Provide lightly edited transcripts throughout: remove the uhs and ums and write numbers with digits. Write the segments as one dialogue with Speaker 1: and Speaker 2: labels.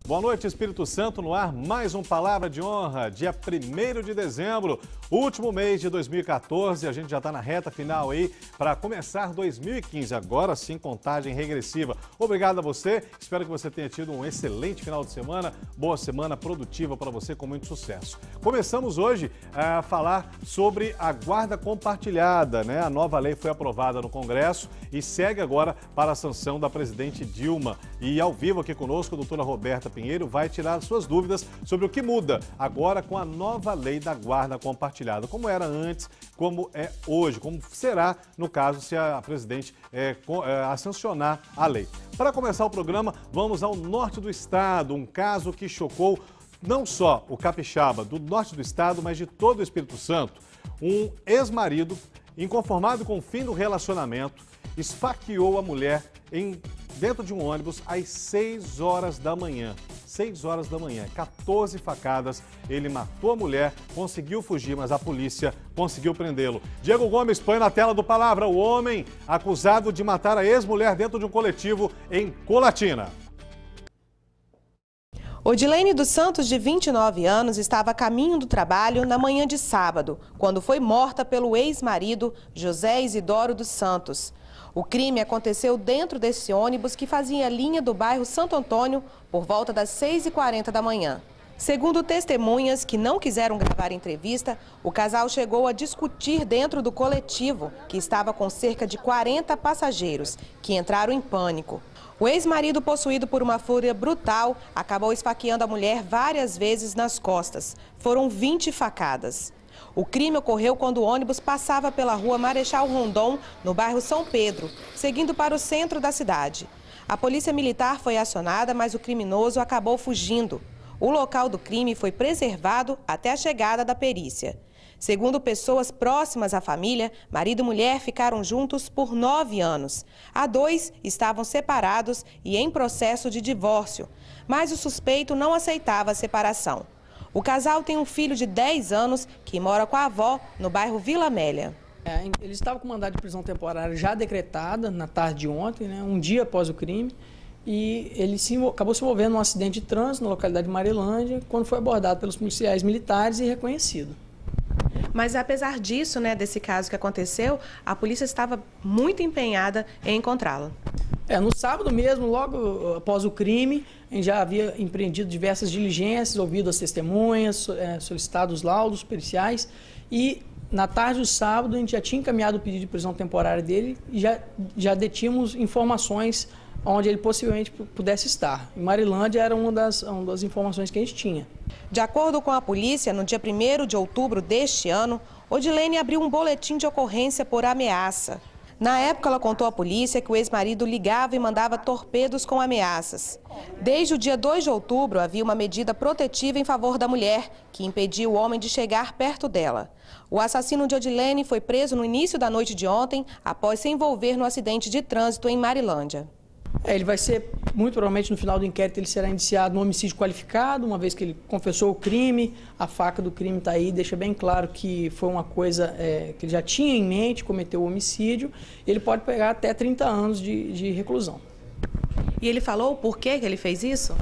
Speaker 1: Boa noite, Espírito Santo, no ar, mais um Palavra de Honra, dia 1º de dezembro, último mês de 2014, a gente já está na reta final aí para começar 2015, agora sim contagem regressiva. Obrigado a você, espero que você tenha tido um excelente final de semana, boa semana produtiva para você com muito sucesso. Começamos hoje a falar sobre a guarda compartilhada, né? A nova lei foi aprovada no Congresso e segue agora para a sanção da presidente Dilma. E ao vivo aqui conosco, a doutora Roberta Pinheiro vai tirar suas dúvidas sobre o que muda agora com a nova lei da guarda compartilhada. Como era antes, como é hoje, como será no caso se a presidente a sancionar a lei. Para começar o programa, vamos ao norte do estado, um caso que chocou não só o capixaba do norte do estado, mas de todo o Espírito Santo. Um ex-marido, inconformado com o fim do relacionamento, esfaqueou a mulher dentro de um ônibus às 6 horas da manhã. 6 horas da manhã, 14 facadas, ele matou a mulher, conseguiu fugir, mas a polícia conseguiu prendê-lo. Diego Gomes põe na tela do Palavra o homem acusado de matar a ex-mulher dentro de um coletivo em Colatina.
Speaker 2: Odilene dos Santos, de 29 anos, estava a caminho do trabalho na manhã de sábado, quando foi morta pelo ex-marido José Isidoro dos Santos. O crime aconteceu dentro desse ônibus que fazia a linha do bairro Santo Antônio por volta das 6h40 da manhã. Segundo testemunhas que não quiseram gravar entrevista, o casal chegou a discutir dentro do coletivo, que estava com cerca de 40 passageiros, que entraram em pânico. O ex-marido, possuído por uma fúria brutal, acabou esfaqueando a mulher várias vezes nas costas. Foram 20 facadas. O crime ocorreu quando o ônibus passava pela rua Marechal Rondon, no bairro São Pedro, seguindo para o centro da cidade. A polícia militar foi acionada, mas o criminoso acabou fugindo. O local do crime foi preservado até a chegada da perícia. Segundo pessoas próximas à família, marido e mulher ficaram juntos por 9 anos. Há 2 estavam separados e em processo de divórcio, mas o suspeito não aceitava a separação. O casal tem um filho de 10 anos que mora com a avó no bairro Vila Amélia.
Speaker 3: Ele estava com mandado de prisão temporária já decretada na tarde de ontem, né, um dia após o crime, e ele acabou se envolvendo num acidente de trânsito na localidade de Marilândia, quando foi abordado pelos policiais militares e reconhecido.
Speaker 2: Mas apesar disso, né, desse caso que aconteceu, a polícia estava muito empenhada em encontrá-lo.
Speaker 3: No sábado mesmo, logo após o crime, a gente já havia empreendido diversas diligências, ouvido as testemunhas, solicitado os laudos periciais, e na tarde do sábado a gente já tinha encaminhado o pedido de prisão temporária dele e já detínhamos informações onde ele possivelmente pudesse estar. Em Marilândia era uma das informações que a gente tinha.
Speaker 2: De acordo com a polícia, no dia 1º de outubro deste ano, Odilene abriu um boletim de ocorrência por ameaça. Na época, ela contou à polícia que o ex-marido ligava e mandava torpedos com ameaças. Desde o dia 2 de outubro, havia uma medida protetiva em favor da mulher, que impediu o homem de chegar perto dela. O assassino de Odilene foi preso no início da noite de ontem, após se envolver no acidente de trânsito em Marilândia.
Speaker 3: Ele vai ser, muito provavelmente no final do inquérito, ele será indiciado no homicídio qualificado, uma vez que ele confessou o crime, a faca do crime está aí, deixa bem claro que foi uma coisa que ele já tinha em mente, cometeu o homicídio, ele pode pegar até 30 anos de reclusão.
Speaker 2: E ele falou o porquê que ele fez isso?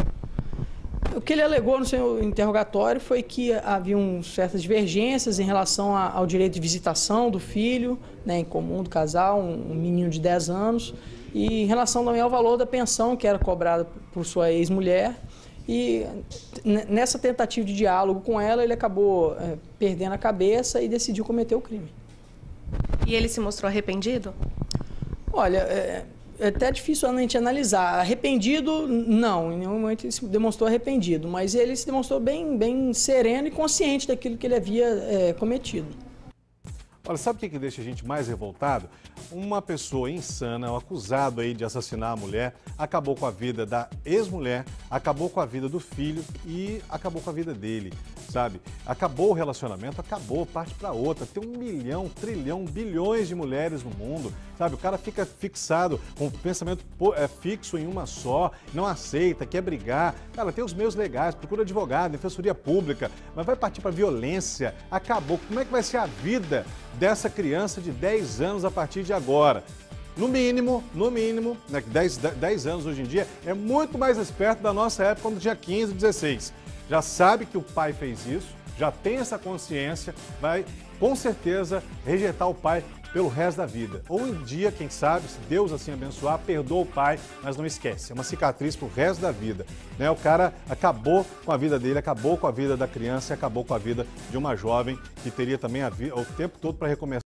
Speaker 3: O que ele alegou no seu interrogatório foi que haviam certas divergências em relação ao direito de visitação do filho, né, em comum do casal, um menino de 10 anos, e em relação também ao valor da pensão que era cobrada por sua ex-mulher. E nessa tentativa de diálogo com ela, ele acabou perdendo a cabeça e decidiu cometer o crime.
Speaker 2: E ele se mostrou arrependido?
Speaker 3: Olha, é até difícil a gente analisar. Arrependido, não. Em nenhum momento ele se demonstrou arrependido, mas ele se demonstrou bem sereno e consciente daquilo que ele havia cometido.
Speaker 1: Olha, sabe o que deixa a gente mais revoltado? Uma pessoa insana, um acusado aí de assassinar a mulher, acabou com a vida da ex-mulher, acabou com a vida do filho e acabou com a vida dele, sabe? Acabou o relacionamento, acabou, parte para outra. Tem 1 milhão, trilhão, bilhões de mulheres no mundo, sabe? O cara fica fixado, com o pensamento fixo em uma só, não aceita, quer brigar. Cara, tem os meios legais, procura advogado, defensoria pública, mas vai partir para violência, acabou. Como é que vai ser a vida dessa criança de 10 anos a partir de agora? no mínimo, né, 10 anos hoje em dia, é muito mais esperto da nossa época, quando tinha 15, 16. Já sabe que o pai fez isso, já tem essa consciência, vai com certeza rejeitar o pai pelo resto da vida. Ou um dia, quem sabe, se Deus assim abençoar, perdoa o pai, mas não esquece. É uma cicatriz pro resto da vida. Né? O cara acabou com a vida dele, acabou com a vida da criança e acabou com a vida de uma jovem que teria também o tempo todo para recomeçar.